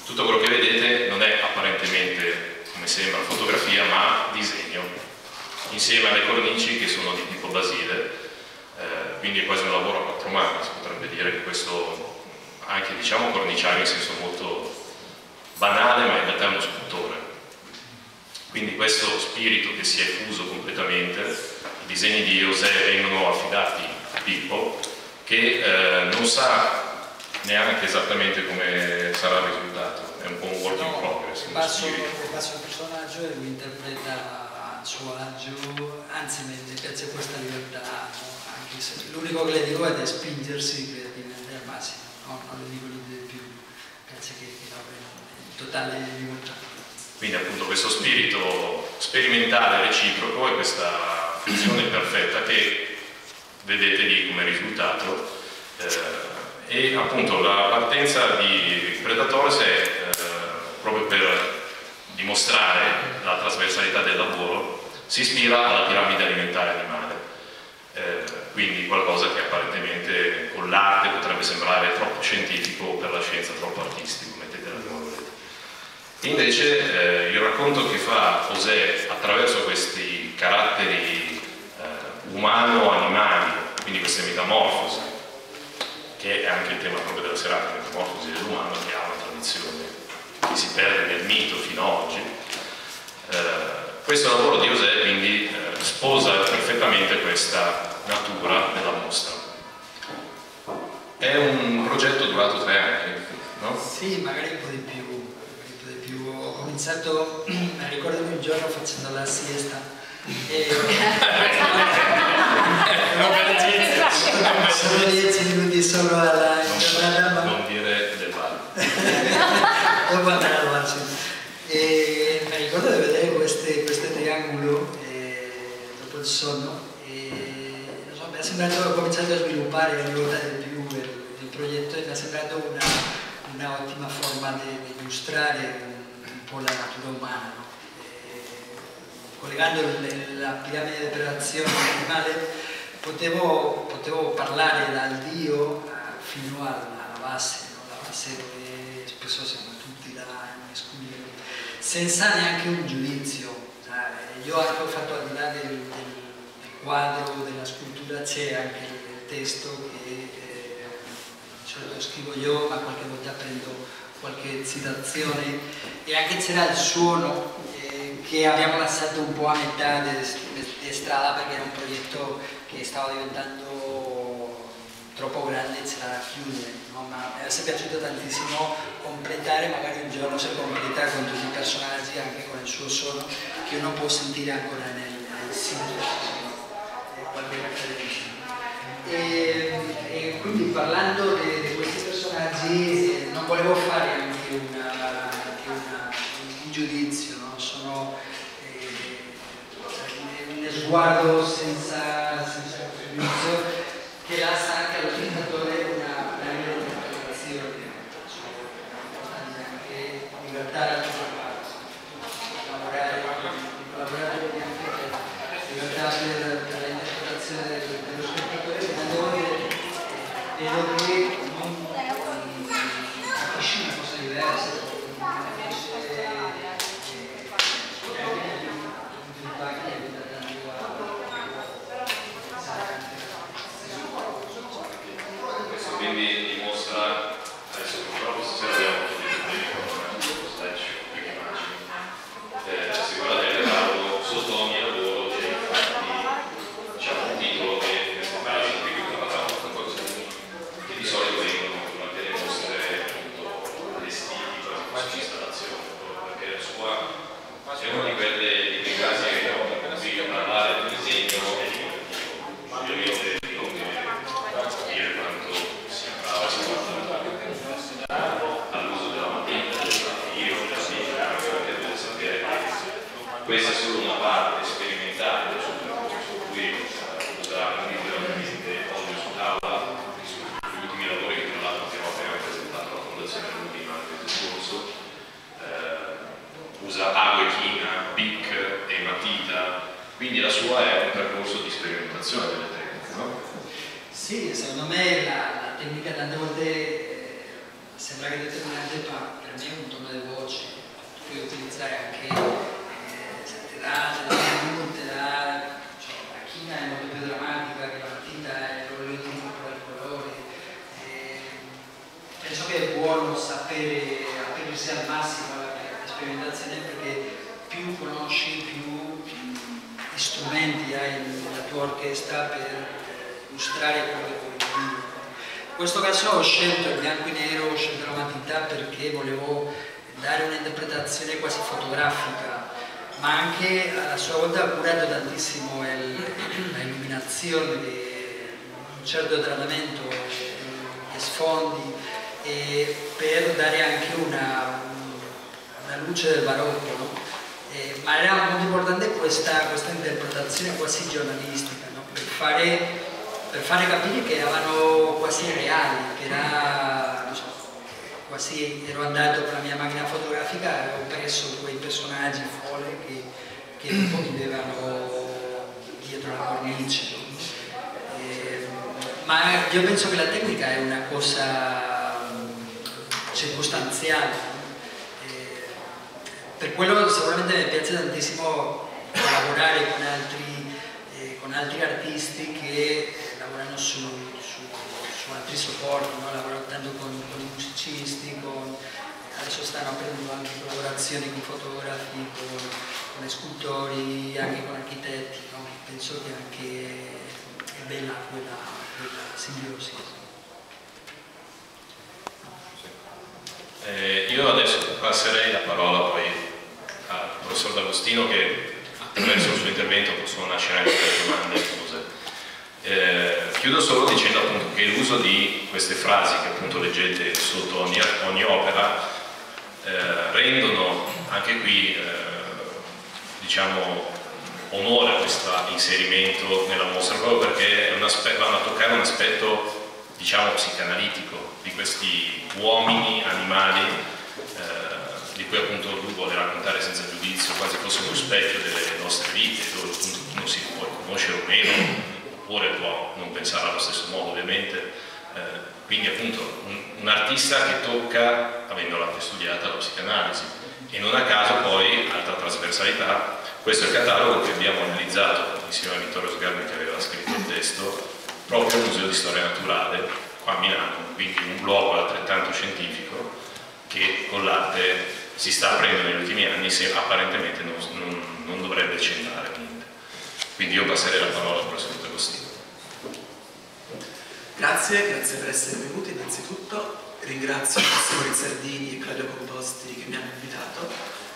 Tutto quello che vedete non è apparentemente, come sembra, fotografia, ma disegno, insieme alle cornici che sono di tipo Basile, quindi è quasi un lavoro a quattro mani. Si potrebbe dire che questo, anche diciamo corniciario in senso molto banale, ma in realtà è uno scultore. Quindi questo spirito che si è fuso completamente, i disegni di José vengono affidati a Pippo, che non sa neanche esattamente come sarà il risultato, è un po' un work in progress. Passo il personaggio e lui interpreta a suo agio, anzi mi piace questa libertà, no? Anche se l'unico che le dico è di spingersi creativamente al massimo, no? Non le dico niente di più, penso che in totale libertà. Quindi appunto questo spirito sperimentale reciproco e questa fusione perfetta che vedete lì come risultato. E appunto la partenza di Predatores è proprio per dimostrare la trasversalità del lavoro, si ispira alla piramide alimentare animale, quindi qualcosa che apparentemente con l'arte potrebbe sembrare troppo scientifico, per la scienza troppo artistico, mettetela come volete. Invece il racconto che fa José attraverso questi caratteri umano-animali, quindi queste metamorfosi, che è anche il tema proprio della serata, la metamorfosi dell'umano, che ha una tradizione che si perde nel mito fino ad oggi. Questo lavoro di José quindi sposa perfettamente questa natura nella mostra. È un progetto durato 3 anni, no? Sì, magari un po' di più. Ho cominciato, ricordo un giorno facendo la siesta e solo 10 minuti solo alla giornata, non dire del bar. Dopo andare al bar, sì. E mi ricordo di vedere questo triangolo dopo il sonno e non so, mi è sembrato, ho cominciato a sviluppare ogni volta di più il progetto e mi è sembrato una ottima forma di illustrare un po' la natura umana, no? Collegando la piramide di operazione animale potevo parlare dal Dio fino alla base, no? La base dove spesso siamo tutti da escludere, senza neanche un giudizio. Io anche ho fatto, al di là del quadro, della scultura, c'è anche il testo che di solito scrivo io, ma qualche volta prendo qualche citazione, e anche c'era il suono che abbiamo lasciato un po' a metà di strada perché era un progetto che stava diventando troppo grande e c'era da chiudere, no? Ma mi è piaciuto tantissimo completare, magari un giorno si completa con tutti i personaggi, anche con il suo suono che uno può sentire ancora nel sito, qualche referenza. E quindi parlando di questi personaggi non volevo fare anche un giudizio, no? Sono uno sguardo senza giudizio che lascia anche allo spettatore una interpretazione, anche libertà da lavorare, collaborare con anche libertà per l'interpretazione dello spettatore, vedo che non capisci una cosa diversa, Questo quindi dimostra, adesso purtroppo stasera abbiamo un slide più che immagini. Se guardate il catalogo, sotto ogni lavoro c'è infatti, diciamo, un titolo che parla di cose che di solito vengono durante le mostre appunto allestiti quasi quasi installazione, perché la sua è uno di quei casi che ho capito parlare per esempio ovviamente non dire quanto sia bravo all'uso della matita, io perché dovete sapere che questa è solo una parte sperimentale del suo percorso, su cui userà veramente olio su tavola, sugli ultimi lavori che tra l'altro abbiamo appena presentato alla Fondazione Lundin il mese scorso. Usa acqua e china, bic e matita, quindi la sua è un percorso di sperimentazione delle tecniche, no? Sì, secondo me la tecnica tante volte sembra che è determinante, ma per me è un sapere aprirsi al massimo alla sperimentazione, perché più conosci, più strumenti hai nella tua orchestra per illustrare quello che vuoi dire. In questo caso ho scelto il bianco e nero, ho scelto la matita perché volevo dare un'interpretazione quasi fotografica, ma anche a sua volta ha curato tantissimo l'illuminazione, un certo trattamento, gli sfondi, per dare anche una luce del barocco, no? Ma era molto importante questa interpretazione quasi giornalistica, no? per fare capire che erano quasi reali, che era, non so, quasi ero andato con la mia macchina fotografica e avevo preso quei personaggi folle che un po' vivevano dietro la cornice. Ma io penso che la tecnica è una cosa circostanziale. Per quello sicuramente mi piace tantissimo lavorare con altri artisti che lavorano su altri supporti, no? Lavoro tanto con i musicisti, adesso stanno aprendo anche collaborazioni con fotografi, con scultori, anche con architetti, no? Penso che anche è bella quella simbiosi. Io adesso passerei la parola poi al professor D'Agostino, che attraverso il suo intervento possono nascere anche delle domande incluse. Chiudo solo dicendo appunto che l'uso di queste frasi che appunto leggete sotto ogni opera rendono anche qui diciamo onore a questo inserimento nella mostra, proprio perché vanno a toccare un aspetto diciamo psicanalitico di questi uomini, animali, di cui appunto lui vuole raccontare senza giudizio, quasi fosse uno specchio delle nostre vite, dove appunto uno si può conoscere o meno, oppure può non pensare allo stesso modo ovviamente. Quindi appunto un artista che tocca, avendo anche studiata la psicanalisi, e non a caso poi, altra trasversalità, questo è il catalogo che abbiamo analizzato insieme a Vittorio Sgarbi, che aveva scritto il testo, proprio al Museo di Storia Naturale qua a Milano, quindi un luogo altrettanto scientifico che con l'arte si sta aprendo negli ultimi anni, se apparentemente non dovrebbe centrare niente. Quindi io passerei la parola al professor D'Agostino. Grazie per essere venuti innanzitutto. Ringrazio Massimo Rizzardini e Claudio Composti che mi hanno invitato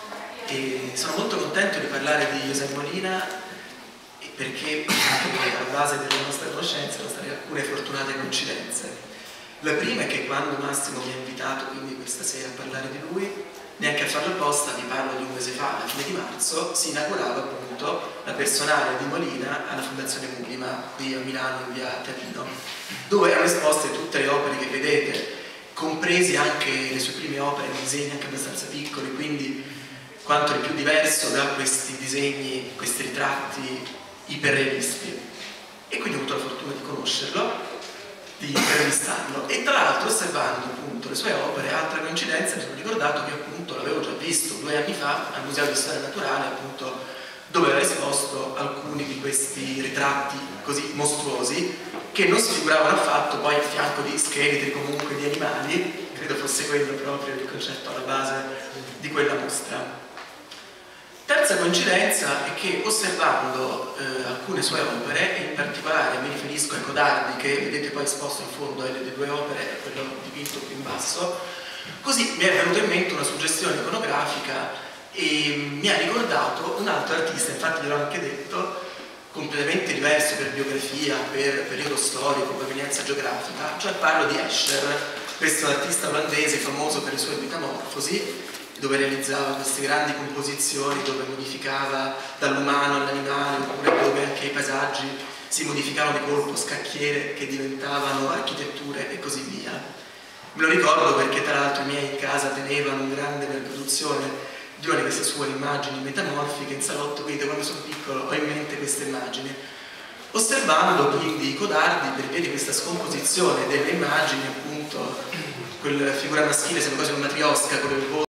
e sono molto contento di parlare di José Molina, perché alla base della nostra conoscenza sono state alcune fortunate coincidenze. La prima è che quando Massimo mi ha invitato quindi questa sera a parlare di lui, neanche a farlo apposta, vi parlo di un mese fa, alla fine di marzo, si inaugurava appunto la personale di Molina alla Fondazione Mulima qui a Milano in via Tapino, dove erano esposte tutte le opere che vedete, compresi anche le sue prime opere in disegni anche abbastanza piccoli, quindi quanto di più diverso da questi disegni, questi ritratti iperrealisti. E quindi ho avuto la fortuna di conoscerlo, di intervistarlo, e tra l'altro osservando appunto le sue opere, altra coincidenza, mi sono ricordato che appunto l'avevo già visto 2 anni fa al Museo di Storia Naturale, appunto dove aveva esposto alcuni di questi ritratti così mostruosi che non si figuravano affatto poi a fianco di scheletri comunque di animali. Credo fosse quello proprio il concetto alla base di quella mostra. Terza coincidenza è che osservando alcune sue opere, e in particolare mi riferisco ai codardi che vedete poi esposto in fondo alle 2 opere, quello dipinto più in basso, così mi è venuta in mente una suggestione iconografica e mi ha ricordato un altro artista, infatti gliel'ho anche detto, completamente diverso per biografia, per periodo storico, provenienza geografica, cioè parlo di Escher, questo artista olandese famoso per le sue metamorfosi, dove realizzava queste grandi composizioni, dove modificava dall'umano all'animale, oppure dove anche i paesaggi si modificavano di colpo, scacchiere che diventavano architetture e così via. Me lo ricordo perché tra l'altro i miei in casa tenevano una grande riproduzione di una di queste sue immagini metamorfiche in salotto, quindi quando sono piccolo ho in mente queste immagini. Osservando quindi i codardi per via di questa scomposizione delle immagini, appunto, quella figura maschile sembra quasi una matriosca con il volto